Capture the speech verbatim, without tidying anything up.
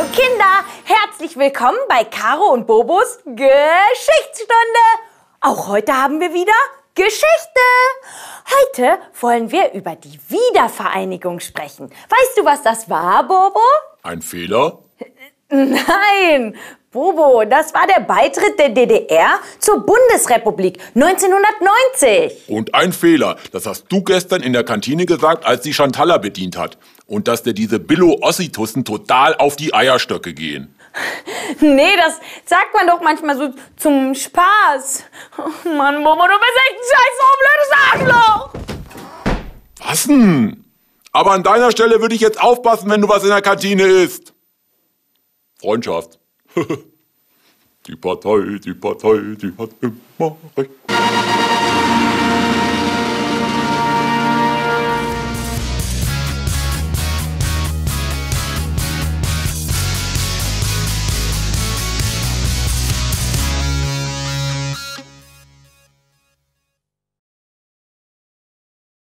Hallo Kinder, herzlich willkommen bei Caro und Bobos Geschichtsstunde. Auch heute haben wir wieder Geschichte. Heute wollen wir über die Wiedervereinigung sprechen. Weißt du, was das war, Bobo? Ein Fehler? Nein, Bobo, das war der Beitritt der D D R zur Bundesrepublik neunzehnhundertneunzig. Und ein Fehler, das hast du gestern in der Kantine gesagt, als die Chantaler bedient hat. Und dass dir diese Billo-Ossitussen total auf die Eierstöcke gehen. Nee, das sagt man doch manchmal so zum Spaß. Oh Mann, Bobo, du bist echt ein scheiß blödes Arschloch. Was denn? Aber an deiner Stelle würde ich jetzt aufpassen, wenn du was in der Kantine isst. Freundschaft. Die Partei, die Partei, die hat immer recht.